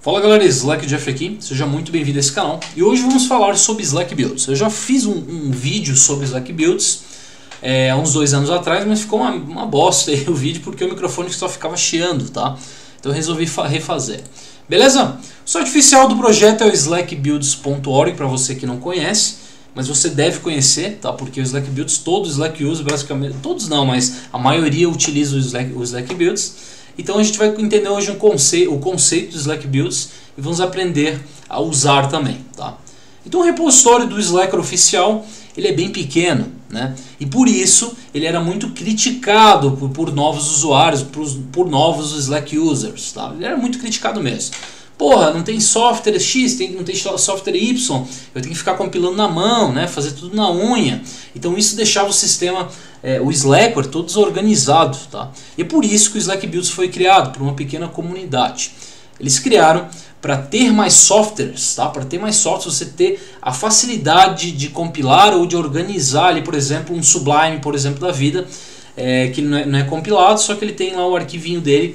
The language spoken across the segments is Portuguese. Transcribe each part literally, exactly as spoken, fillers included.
Fala galera, Slack Jeff aqui, seja muito bem-vindo a esse canal. E hoje vamos falar sobre Slack Builds. Eu já fiz um, um vídeo sobre Slack Builds é, há uns dois anos atrás, mas ficou uma, uma bosta aí o vídeo porque o microfone só ficava chiando, tá? Então eu resolvi refazer. Beleza? O site oficial do projeto é o slack builds ponto org, para você que não conhece, mas você deve conhecer, tá? Porque o Slack Builds, todo Slack usa, basicamente, todos não, mas a maioria utiliza o Slack, o Slack Builds. Então a gente vai entender hoje um conceito, o conceito do Slack Builds e vamos aprender a usar também, tá? Então o repositório do Slack oficial, ele é bem pequeno, né? E por isso ele era muito criticado por, por novos usuários, por, por novos Slack users, tá? Ele era muito criticado mesmo. Porra, não tem software X, tem, não tem software Y, eu tenho que ficar compilando na mão, né? Fazer tudo na unha. Então isso deixava o sistema, é, o Slackware, todo desorganizado, tá? E é por isso que o Slack Builds foi criado, por uma pequena comunidade. Eles criaram para ter mais softwares, tá? Para ter mais softwares, você ter a facilidade de compilar ou de organizar ali, por exemplo, um Sublime, por exemplo, da vida, é, que não é, não é compilado, só que ele tem lá o arquivinho dele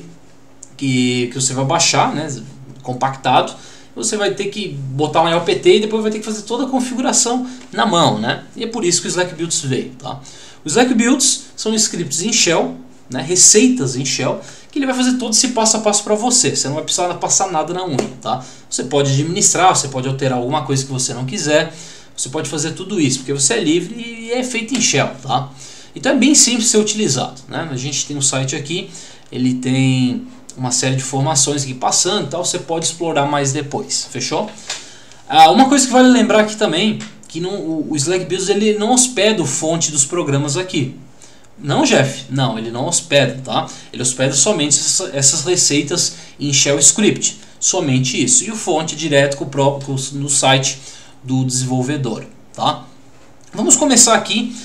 que, que você vai baixar, né? Compactado, você vai ter que botar um L P T e depois vai ter que fazer toda a configuração na mão, né? E é por isso que o Slack Builds veio, tá? Os Slack Builds são scripts em Shell, né? Receitas em Shell, que ele vai fazer todo esse passo a passo para você. Você não vai precisar passar nada na unha, tá? Você pode administrar, você pode alterar alguma coisa que você não quiser, você pode fazer tudo isso, porque você é livre e é feito em Shell, tá? Então é bem simples de ser utilizado, né? A gente tem um site aqui, ele tem uma série de informações aqui passando, tal, você pode explorar mais depois, fechou? Ah, uma coisa que vale lembrar aqui também, que não, o, o Slack Builds ele não hospeda o fonte dos programas aqui. Não, Jeff? Não, ele não hospeda, tá? Ele hospeda somente essa, essas receitas em Shell Script, somente isso. E o fonte direto com o próprio, no site do desenvolvedor, tá? Vamos começar aqui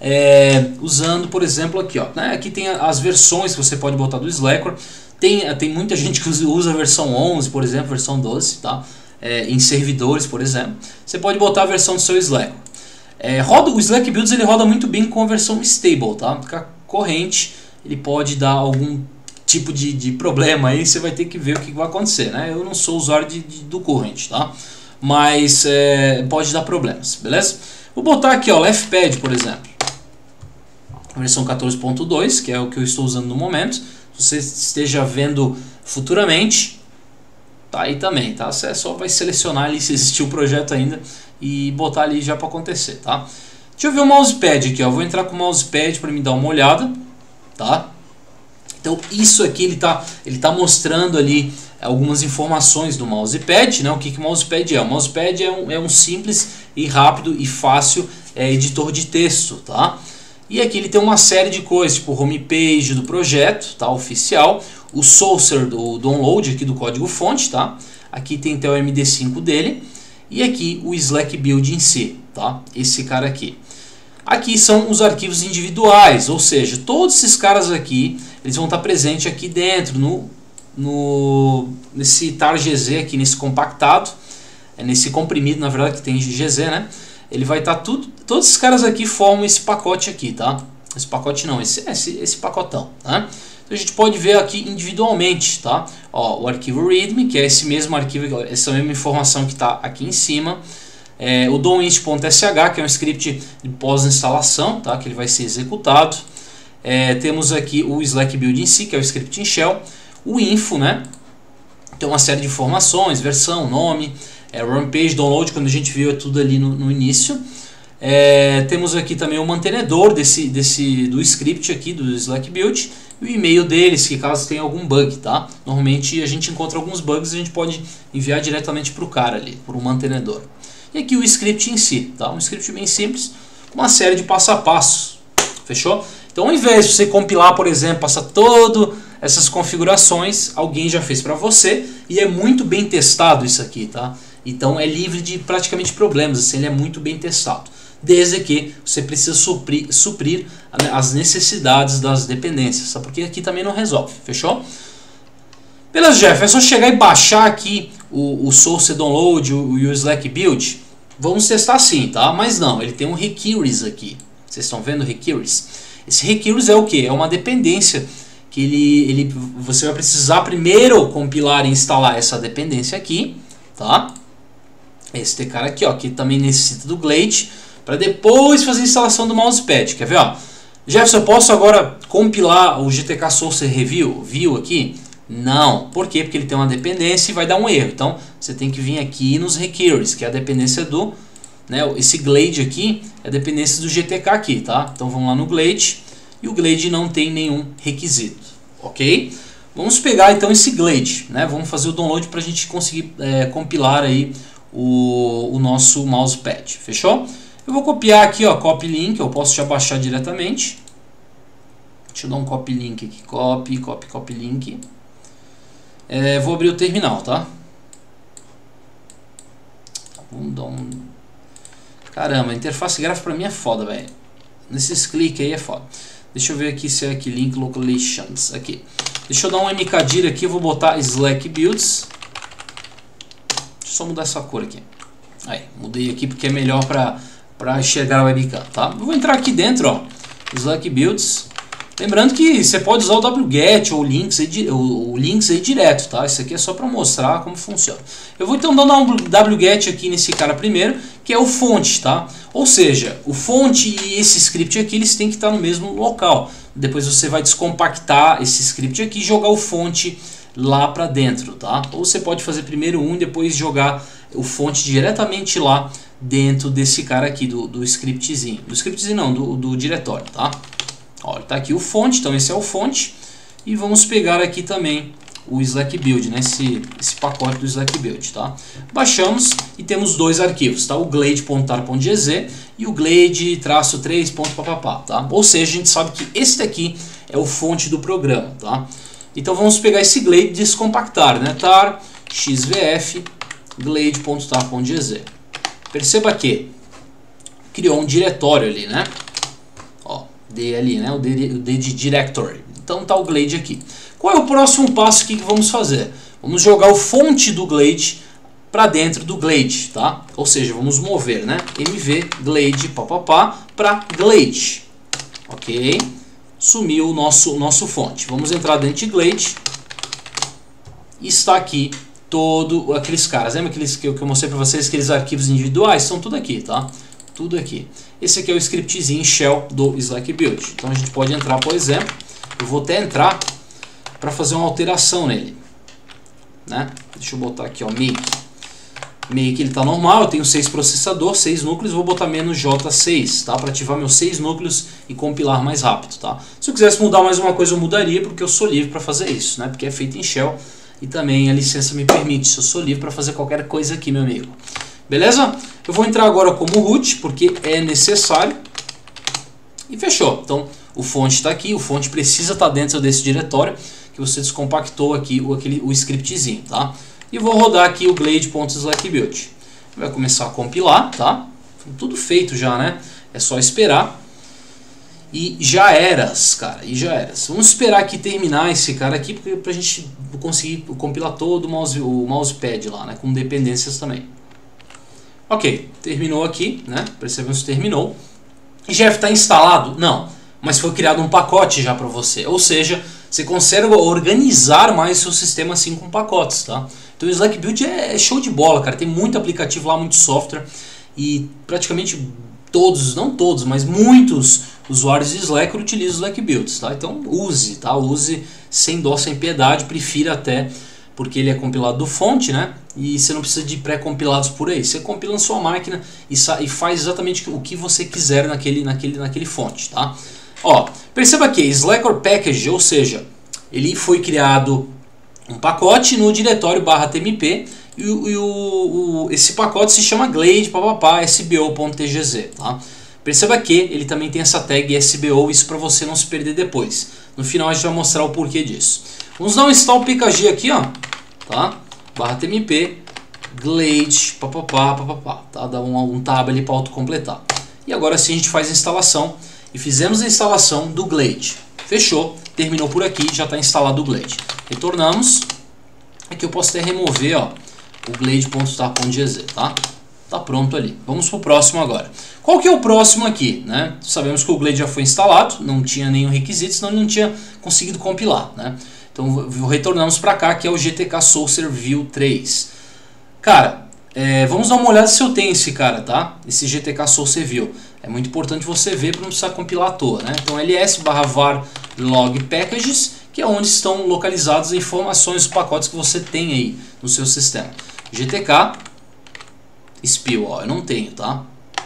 é, usando, por exemplo, aqui, ó, né? Aqui tem as versões que você pode botar do Slackware. Tem, tem muita gente que usa a versão onze, por exemplo, versão doze, tá? É, em servidores, por exemplo. Você pode botar a versão do seu Slack. É, roda, o Slack Builds ele roda muito bem com a versão stable, tá? Porque a corrente ele pode dar algum tipo de, de problema aí, você vai ter que ver o que vai acontecer, né? Eu não sou usuário de, de, do current, tá? Mas é, pode dar problemas, beleza? Vou botar aqui, ó, Leftpad, por exemplo. A versão quatorze ponto dois, que é o que eu estou usando no momento. Você esteja vendo futuramente, tá aí também, tá? Você só vai selecionar ali se existiu o projeto ainda e botar ali já para acontecer, tá? Deixa eu ver o mousepad aqui, ó. Vou entrar com o mousepad para me dar uma olhada, tá? Então isso aqui ele tá, ele tá mostrando ali algumas informações do mousepad, né? O que que o mousepad é? O mousepad é um, é um simples e rápido e fácil é, editor de texto, tá? E aqui ele tem uma série de coisas, tipo o homepage do projeto, tá, oficial, o sourcer do download aqui do código fonte, tá? Aqui tem até o M D cinco dele e aqui o Slack Build em si, tá? Esse cara aqui. Aqui são os arquivos individuais, ou seja, todos esses caras aqui, eles vão estar presentes aqui dentro no no nesse tar.gz aqui, nesse compactado, é nesse comprimido, na verdade, que tem G Z, né? Ele vai estar tudo, todos esses caras aqui formam esse pacote aqui, tá? Esse pacote não, esse, esse, esse pacotão, tá? Então a gente pode ver aqui individualmente, tá? Ó, o arquivo readme, que é esse mesmo arquivo, essa mesma informação que está aqui em cima. É, o doinit.sh, que é um script de pós-instalação, tá? Que ele vai ser executado. É, temos aqui o Slack Build em si, que é o script em Shell. O info, né? Tem uma série de informações, versão, nome. É, Rampage, download, quando a gente viu é tudo ali no, no início. É, temos aqui também o mantenedor desse, desse, do script aqui, do Slack Build. E o e-mail deles, que caso tenha algum bug, tá? Normalmente a gente encontra alguns bugs e a gente pode enviar diretamente para o cara ali, para o mantenedor. E aqui o script em si, tá? Um script bem simples, com uma série de passo a passo. Fechou? Então ao invés de você compilar, por exemplo, passar todas essas configurações, alguém já fez para você e é muito bem testado isso aqui, tá? Então é livre de praticamente problemas, assim, ele é muito bem testado. Desde que você precisa suprir, suprir as necessidades das dependências, tá? Porque aqui também não resolve, fechou? Beleza, Jeff, é só chegar e baixar aqui o, o Source Download o, e o Slack Build. Vamos testar sim, tá? Mas não, ele tem um Requires aqui. Vocês estão vendo o Requires? Esse Requires é o que? É uma dependência que ele, ele, você vai precisar primeiro compilar e instalar essa dependência aqui, tá? Este cara aqui, ó, que também necessita do Glade, para depois fazer a instalação do mousepad. Quer ver, ó? Jefferson, eu posso agora compilar o G T K Source Review view aqui? Não. Por quê? Porque ele tem uma dependência e vai dar um erro. Então, você tem que vir aqui nos requires, que é a dependência do... Né, esse Glade aqui é a dependência do G T K aqui, tá? Então, vamos lá no Glade. E o Glade não tem nenhum requisito, ok? Vamos pegar então esse Glade, né? Vamos fazer o download para a gente conseguir é, compilar aí o, o nosso mousepad, fechou? Eu vou copiar aqui, ó, copy link, eu posso já baixar diretamente. Deixa eu dar um copy link aqui, copy, copy, copy link. É, vou abrir o terminal, tá? Vamos dar um... Caramba, a interface gráfica para mim é foda, velho. Nesses cliques aí é foda. Deixa eu ver aqui se é aqui, link localizations, aqui. Deixa eu dar um mkdir aqui, eu vou botar Slack Builds. Deixa eu só mudar essa cor aqui. Aí, mudei aqui porque é melhor para para enxergar a webcam, tá? Eu vou entrar aqui dentro, ó, Slack Builds. Lembrando que você pode usar o wget ou links aí, o, o links aí direto, tá? Isso aqui é só para mostrar como funciona. Eu vou então dar um wget aqui nesse cara primeiro, que é o fonte, tá? Ou seja, o fonte e esse script aqui, eles têm que estar no mesmo local. Depois você vai descompactar esse script aqui e jogar o fonte lá para dentro, tá? Ou você pode fazer primeiro um e depois jogar o fonte diretamente lá dentro desse cara aqui, do, do scriptzinho. Do scriptzinho não, do, do diretório, tá? Olha, tá aqui o fonte, então esse é o fonte. E vamos pegar aqui também o Slack Build, né? esse, esse pacote do Slack Build, tá? Baixamos e temos dois arquivos, tá? O glade.tar.gz e o glade-três.papapá, tá? Ou seja, a gente sabe que esse daqui é o fonte do programa, tá? Então vamos pegar esse glade e descompactar, né? Tar xvf glade.tar.gz. Perceba que criou um diretório ali, né? Ó, D ali, né? O D, o D de directory. Então tá o glade aqui. Qual é o próximo passo que vamos fazer? Vamos jogar o fonte do glade para dentro do glade, tá? Ou seja, vamos mover, né? Mv glade papapá para glade, ok? Sumiu o nosso nosso fonte. Vamos entrar dentro de glade. E está aqui todo aqueles caras. Lembra aqueles que eu, que eu mostrei para vocês, aqueles arquivos individuais? São tudo aqui, tá? Tudo aqui. Esse aqui é o scriptzinho shell do Slack Build. Então a gente pode entrar, por exemplo, eu vou até entrar para fazer uma alteração nele, né? Deixa eu botar aqui, ó, make. Make ele tá normal, eu tenho seis processadores, seis núcleos, vou botar menos J seis, tá? Para ativar meus seis núcleos e compilar mais rápido, tá? Se eu quisesse mudar mais uma coisa, eu mudaria, porque eu sou livre para fazer isso, né? Porque é feito em shell e também a licença me permite, se eu sou livre para fazer qualquer coisa aqui, meu amigo. Beleza? Eu vou entrar agora como root, porque é necessário. E fechou. Então, o fonte está aqui, o fonte precisa estar dentro desse diretório que você descompactou aqui o, aquele, o scriptzinho, tá? E vou rodar aqui o glade.slackbuild. Vai começar a compilar, tá? Tudo feito já, né? É só esperar. E já eras, cara, e já eras. Vamos esperar aqui terminar esse cara aqui para a gente conseguir compilar todo o, mouse, o mousepad lá, né? Com dependências também. Ok, terminou aqui, né? Percebemos que terminou. Jeff, está instalado? Não, mas foi criado um pacote já para você. Ou seja, você consegue organizar mais seu sistema assim com pacotes, tá? Então o Slack Build é show de bola, cara. Tem muito aplicativo lá, muito software. E praticamente todos, não todos, mas muitos usuários de Slack utilizam o Slack Builds, tá? Então use, tá? Use sem dó, sem piedade, prefira até, porque ele é compilado do fonte, né? E você não precisa de pré-compilados por aí. Você compila na sua máquina e, e faz exatamente o que você quiser naquele, naquele, naquele fonte, tá? Ó, perceba que Slacker Package, ou seja, ele foi criado um pacote no diretório barra tmp e, e o, o, esse pacote se chama glade papapá sbo.tgz, tá? Perceba que ele também tem essa tag sbo, isso para você não se perder depois. No final a gente vai mostrar o porquê disso. Vamos dar um install pkg aqui, ó, tá? Barra tmp glade papapá papapá, tá? Dá um, um tab ali para autocompletar. E agora sim a gente faz a instalação. E fizemos a instalação do glade. Fechou, terminou por aqui, já está instalado o glade. Retornamos. Aqui eu posso até remover, ó, o glade.tar.gz, tá? tá pronto ali. Vamos para o próximo agora. Qual que é o próximo aqui, né? Sabemos que o Glade já foi instalado, não tinha nenhum requisito, senão ele não tinha conseguido compilar, né? Então retornamos para cá, que é o G T K Saucer View três. Cara, é, vamos dar uma olhada se eu tenho esse cara, tá? Esse G T K Saucer View. É muito importante você ver para não precisar compilar à toa, né? Então ls barra var log packages, que é onde estão localizadas as informações dos pacotes que você tem aí no seu sistema. G T K spill, ó, eu não tenho, tá?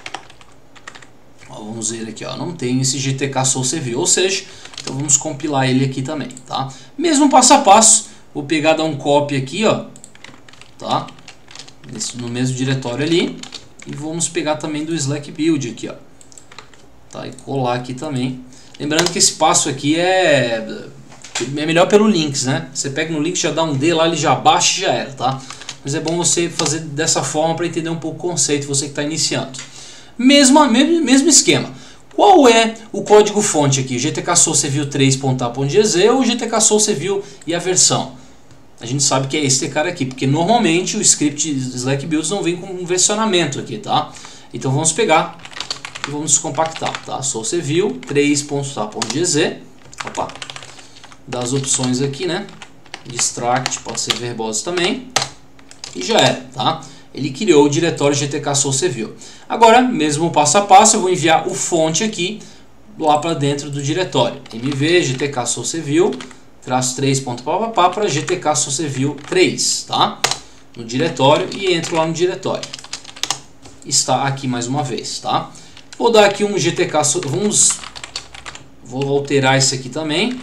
Ó, vamos ver aqui, ó, não tenho esse G T K Saucer View, ou seja, então vamos compilar ele aqui também, tá? Mesmo passo a passo, vou pegar, dar um copy aqui, ó, tá? Nesse, no mesmo diretório ali, e vamos pegar também do Slack build aqui, ó, tá? E colar aqui também. Lembrando que esse passo aqui é é melhor pelo links, né? Você pega no link, já dá um D lá, ele já baixa e já era, tá? Mas é bom você fazer dessa forma para entender um pouco o conceito, você que está iniciando. Mesmo, mesmo esquema. Qual é o código fonte aqui? G T K Saucer View três ponto a ponto g z ou G T K Saucer View e a versão? A gente sabe que é esse cara aqui, porque normalmente o script Slack Builds não vem com um versionamento aqui, tá? Então vamos pegar e vamos compactar, tá? Saucer View três ponto a ponto g z. Opa. Das opções aqui, né? Distract, pode ser verbose também. E já era, tá? Ele criou o diretório G T K Saucer View. Agora, mesmo passo a passo, eu vou enviar o fonte aqui lá para dentro do diretório. mv G T K Saucer View traço três ponto papapá para G T K Saucer View três, tá? No diretório e entro lá no diretório. Está aqui mais uma vez, tá? Vou dar aqui um G T K, vamos, vou alterar isso aqui também.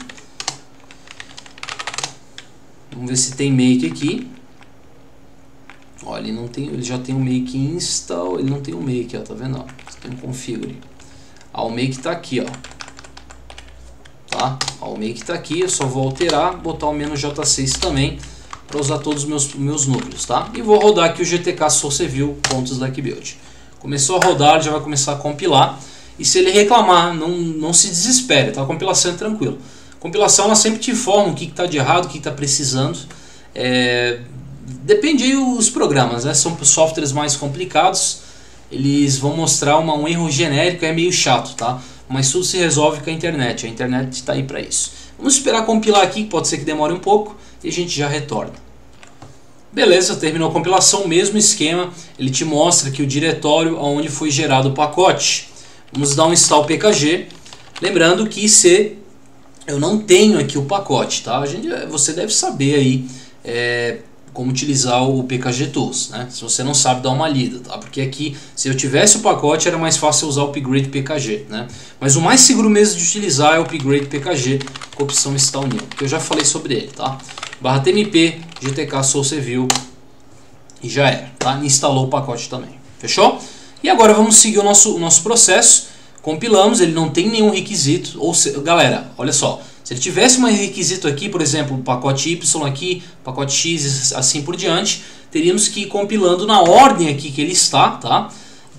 Vamos ver se tem make aqui. Olha, ele não tem, ele já tem um make install, ele não tem um make, ó, tá vendo? Ó, tem um configure. Ah, o make tá aqui, ó. Tá? Ó, o make tá aqui, eu só vou alterar, botar o menos J seis também para usar todos os meus meus núcleos, tá? E vou rodar aqui o G T K Saucer View.slackbuild. Começou a rodar, já vai começar a compilar. E se ele reclamar, não não se desespere, tá? A compilação é tranquilo. A compilação ela sempre te informa o que está de errado, o que está precisando. É, depende aí os programas, né? São softwares mais complicados, eles vão mostrar uma, um erro genérico, é meio chato, tá? Mas tudo se resolve com a internet, a internet está aí para isso. Vamos esperar compilar aqui, pode ser que demore um pouco, e a gente já retorna. Beleza, terminou a compilação, mesmo esquema, ele te mostra aqui o diretório onde foi gerado o pacote. Vamos dar um install pkg, lembrando que se eu não tenho aqui o pacote, tá? A gente, você deve saber aí é, como utilizar o P K G Tools, né? Se você não sabe, dá uma lida, tá? Porque aqui, se eu tivesse o pacote, era mais fácil usar o Upgrade P K G, né? Mas o mais seguro mesmo de utilizar é o Upgrade P K G com a opção Install New, que eu já falei sobre ele, tá? Barra tmp, G T K Saucer View e já era, tá? Instalou o pacote também, fechou? E agora vamos seguir o nosso, o nosso processo. Compilamos, ele não tem nenhum requisito, ou se, galera, olha só, se ele tivesse um requisito aqui, por exemplo, o pacote Y aqui, pacote X, assim por diante, teríamos que ir compilando na ordem aqui que ele está, tá?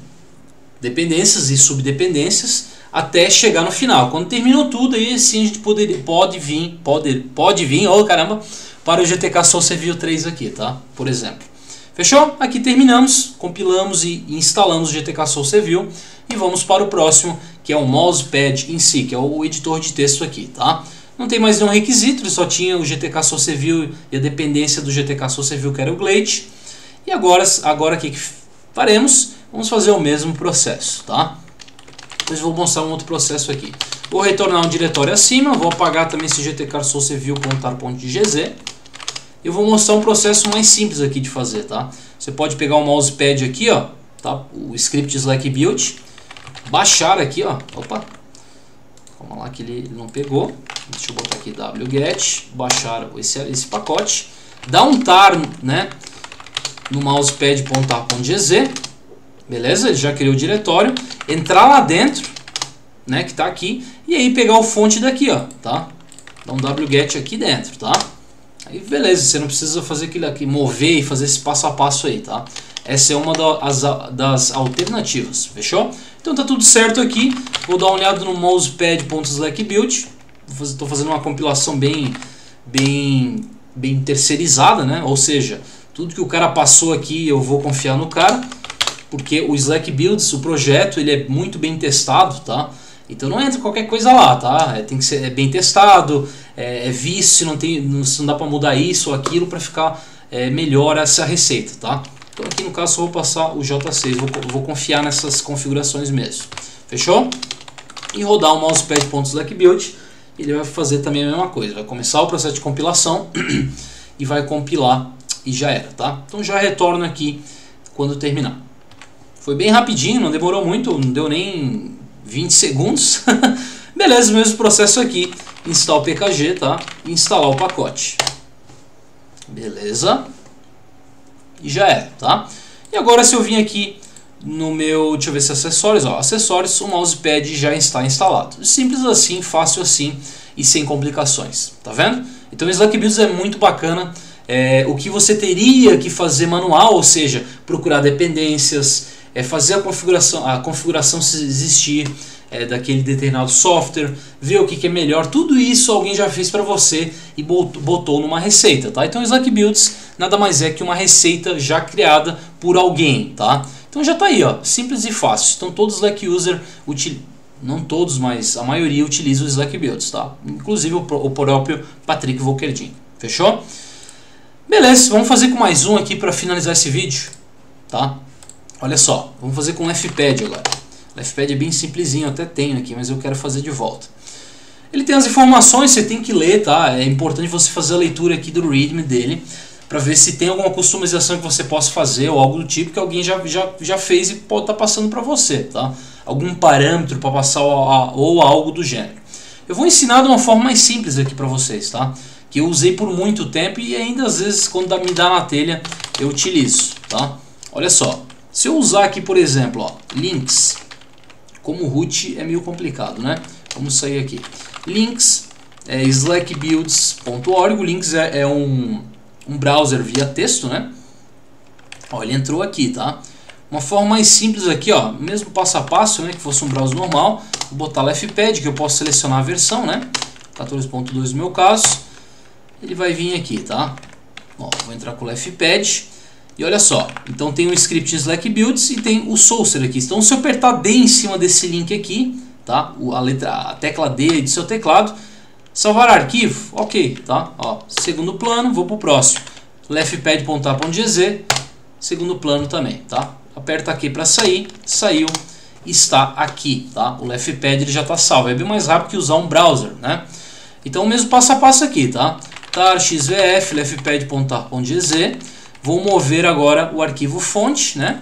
Dependências e subdependências, até chegar no final. Quando terminou tudo, aí sim a gente poderia, pode vir, pode, pode vir, oh caramba, para o G T K Saucer View três aqui, tá? Por exemplo. Fechou? Aqui terminamos, compilamos e instalamos o G T K Saucer View e vamos para o próximo, que é o Mousepad em si, que é o editor de texto aqui, tá? Não tem mais nenhum requisito, ele só tinha o G T K Saucer View e a dependência do G T K Saucer View, que era o Glade. E agora, agora o que faremos? Vamos fazer o mesmo processo, tá? Depois vou mostrar um outro processo aqui. Vou retornar um diretório acima, vou apagar também esse G T K Saucer View.tar.gz. Eu vou mostrar um processo mais simples aqui de fazer, tá? Você pode pegar o mousepad aqui, ó, tá? O script Slack Build, baixar aqui, ó, opa, calma lá que ele, ele não pegou, deixa eu botar aqui wget, baixar esse, esse pacote, dá um tar, né, no mousepad.tar.gz, beleza? Ele já criou o diretório, entrar lá dentro, né, que tá aqui, e aí pegar o fonte daqui, ó, tá? Dá um wget aqui dentro, tá? Aí beleza, você não precisa fazer aquilo aqui, mover e fazer esse passo a passo aí, tá? Essa é uma das, das alternativas, fechou? Então tá tudo certo aqui, vou dar uma olhada no mousepad.slackbuild, estou fazendo uma compilação bem, bem, bem terceirizada, né? Ou seja, tudo que o cara passou aqui eu vou confiar no cara. porque o Slack Builds, o projeto, ele é muito bem testado, tá? Então não entra qualquer coisa lá, tá? É, tem que ser é bem testado, é, é visto se não, tem, não, se não dá para mudar isso ou aquilo para ficar é, melhor essa receita, tá? Então aqui no caso eu vou passar o J seis, vou, vou confiar nessas configurações mesmo. Fechou? E rodar o mousepad.slackbuild, ele vai fazer também a mesma coisa, vai começar o processo de compilação e vai compilar e já era, tá? Então já retorno aqui quando terminar. Foi bem rapidinho, não demorou muito, não deu nem vinte segundos. Beleza, mesmo processo aqui, instalar o P K G, tá? E instalar o pacote. Beleza? E já é, tá? E agora se eu vim aqui no meu, deixa eu ver se acessórios, ó, acessórios, o mousepad já está instalado. Simples assim, fácil assim e sem complicações, tá vendo? Então o Slack Builds é muito bacana. É, o que você teria que fazer manual, ou seja, procurar dependências, é, fazer a configuração, a configuração se existir é, daquele determinado software, ver o que, que é melhor, tudo isso alguém já fez para você e botou numa receita, tá? Então o Slack Builds nada mais é que uma receita já criada por alguém, tá? Então já está aí, ó, simples e fácil. Então todos os Slack User utilizam, não todos, mas a maioria utiliza o Slack Builds, tá? Inclusive o, o próprio Patrick Volkerding. Fechou? Beleza, vamos fazer com mais um aqui para finalizar esse vídeo, tá? Olha só, vamos fazer com o Leftpad agora. O Leftpad é bem simplesinho, eu até tenho aqui, mas eu quero fazer de volta. Ele tem as informações, você tem que ler, tá? É importante você fazer a leitura aqui do readme dele, para ver se tem alguma customização que você possa fazer ou algo do tipo que alguém já, já, já fez e pode estar tá passando para você, tá? Algum parâmetro para passar ou, ou algo do gênero. Eu vou ensinar de uma forma mais simples aqui para vocês, tá? Que eu usei por muito tempo e ainda às vezes quando me dá na telha eu utilizo, tá? Olha só, se eu usar aqui por exemplo, ó, links, como root é meio complicado, né? Vamos sair aqui. Links é slackbuilds ponto org, links é, é um, um browser via texto, né? Ó, ele entrou aqui, tá? Uma forma mais simples aqui, ó, mesmo passo a passo, né? Que fosse um browser normal, vou botar Leftpad, que eu posso selecionar a versão, né? quatorze ponto dois no meu caso. Ele vai vir aqui, tá? Ó, vou entrar com o Leftpad e olha só, então tem o script Slack Builds e tem o Saucer aqui. Então se eu apertar D em cima desse link aqui, tá? A letra, a tecla D do seu teclado, salvar arquivo, ok, tá? Ó, segundo plano, vou pro próximo. Leftpad.a.gz, segundo plano também, tá? Aperta aqui para sair, saiu, está aqui, tá? O Leftpad ele já está salvo, é bem mais rápido que usar um browser, né? Então o mesmo passo a passo aqui, tá? tar xvf leftpad.tar.gz, vou mover agora o arquivo fonte, né?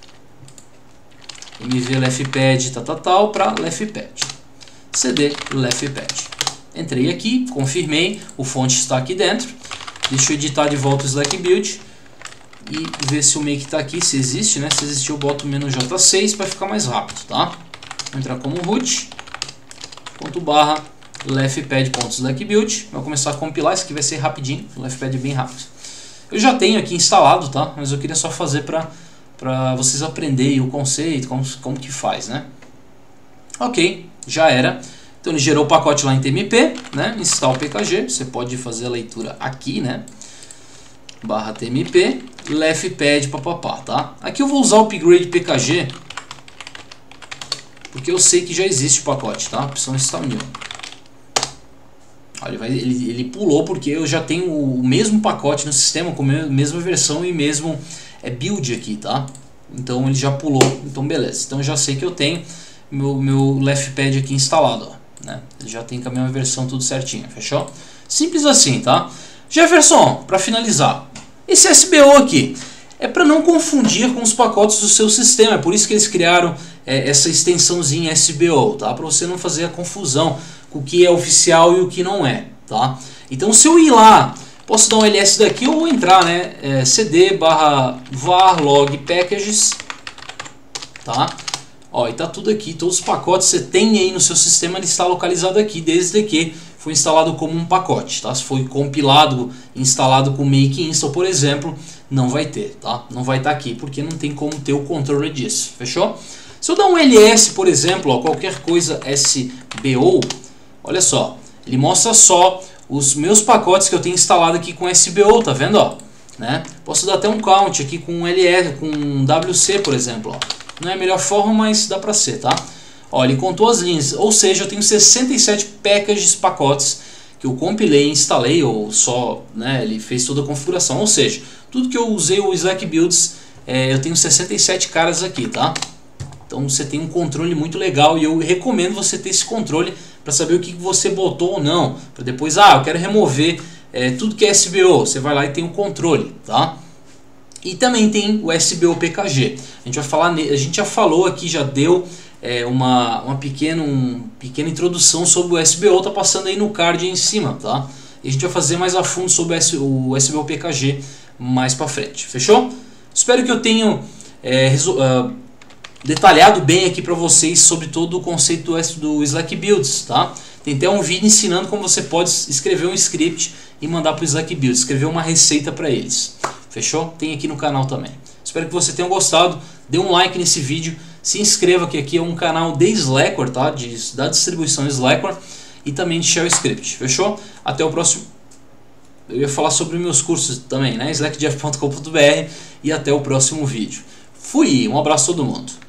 mv leftpad tal, tal, tal para leftpad, cd leftpad. Entrei aqui, confirmei, o fonte está aqui dentro. Deixa eu editar de volta o Slack Build e ver se o make está aqui, se existe, né? Se existir eu boto menos J seis para ficar mais rápido, tá? Vou entrar como root, ponto barra leftpad.slackbuild, vai começar a compilar, isso aqui vai ser rapidinho, o Leftpad é bem rápido. Eu já tenho aqui instalado, tá? Mas eu queria só fazer para para vocês aprenderem o conceito, como, como que faz, né? Ok, já era. Então ele gerou o pacote lá em T M P, né? Install P K G, você pode fazer a leitura aqui, né? Barra T M P, Leftpad, papapá, tá? Aqui eu vou usar o upgrade P K G, porque eu sei que já existe o pacote, tá? Opção install new. Ele, vai, ele, ele pulou porque eu já tenho o mesmo pacote no sistema, com a mesma versão e mesmo é, build aqui, tá? Então ele já pulou, então beleza. Então eu já sei que eu tenho meu, meu Leftpad aqui instalado, ó, né? Ele já tem com a mesma versão tudo certinho, fechou? Simples assim, tá? Jefferson, para finalizar, esse S B O aqui é para não confundir com os pacotes do seu sistema, é por isso que eles criaram é, essa extensãozinha S B O, tá? Para você não fazer a confusão com o que é oficial e o que não é, tá? Então se eu ir lá, posso dar um L S daqui ou entrar, né? É, cd barra var log packages, tá? Ó, e tá tudo aqui, todos os pacotes que você tem aí no seu sistema, ele está localizado aqui, desde que foi instalado como um pacote, tá? Se foi compilado, instalado com make install, por exemplo, não vai ter, tá? Não vai estar aqui, porque não tem como ter o controle disso, fechou? Se eu dar um L S, por exemplo, ó, qualquer coisa S B O, olha só, ele mostra só os meus pacotes que eu tenho instalado aqui com S B O, tá vendo? Ó? né? Posso dar até um count aqui com L S, com W C, por exemplo, ó. Não é a melhor forma, mas dá pra ser, tá? Ó, ele contou as linhas, ou seja, eu tenho sessenta e sete packages, pacotes, que eu compilei, instalei, ou só, né, ele fez toda a configuração. Ou seja, tudo que eu usei o Slack Builds, é, eu tenho sessenta e sete caras aqui, tá? Então você tem um controle muito legal e eu recomendo você ter esse controle para saber o que você botou ou não. Para depois, ah, eu quero remover é, tudo que é S B O, você vai lá e tem o controle, tá? E também tem o S B O P K G. A gente vai falar, a gente já falou aqui, já deu é, uma, uma pequena, um, pequena introdução sobre o S B O, tá passando aí no card aí em cima, tá? E a gente vai fazer mais a fundo sobre o S B O P K G mais para frente, fechou? Espero que eu tenha é, uh, detalhado bem aqui para vocês sobre todo o conceito do, do Slack Builds, tá? Tem até um vídeo ensinando como você pode escrever um script e mandar para o Slack Builds, escrever uma receita para eles. Fechou? Tem aqui no canal também. Espero que você tenha gostado. Dê um like nesse vídeo. Se inscreva, que aqui é um canal de Slackware, tá? De, da distribuição Slackware e também de Shell Script. Fechou? Até o próximo. Eu ia falar sobre meus cursos também, né? slack jeff ponto com ponto br e até o próximo vídeo. Fui! Um abraço a todo mundo.